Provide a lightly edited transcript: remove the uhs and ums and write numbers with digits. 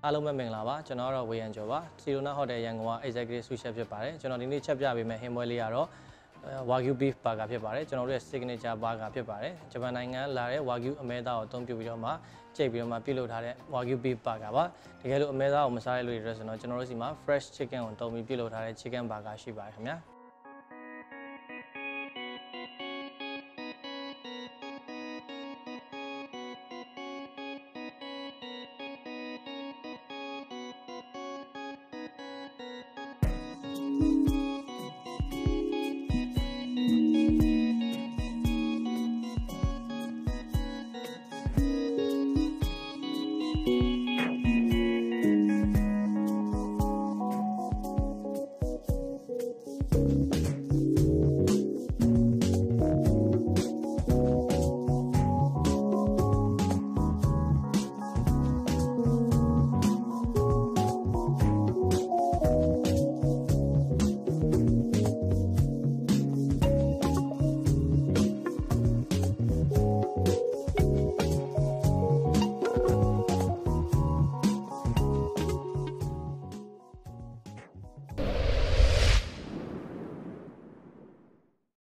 အားလုံးပဲမင်္ဂလာပါကျွန်တော်ကတော့ဝေယံကျော်ပါစီရိုနာဟိုတယ်ရန်ကုန်က executive sous chef ဖြစ်ပါတယ်ကျွန်တော်ဒီနေ့ချက်ပြပေးမယ့်ဟင်းပွဲလေးကတော့ Wagyu beef burger ဖြစ်ပါတယ်ကျွန်တော်တို့ရဲ့ signature burger ဖြစ်ပါတယ်ဂျပန်နိုင်ငံလာတဲ့ Wagyu အမဲသားကိုအသုံးပြုပြီးတော့မှကြိတ်ပြီးတော့မှပြုလုပ်ထားတဲ့ Wagyu beef burger ပါတကယ်လို့အမဲသားကိုမစားရလို့ရတဲ့ဆိုတော့ကျွန်တော်တို့စီမှာ fresh chicken ကိုတုံးပြီးပြုလုပ်ထားတဲ့ chicken burger ရှိပါတယ်ခင်ဗျာ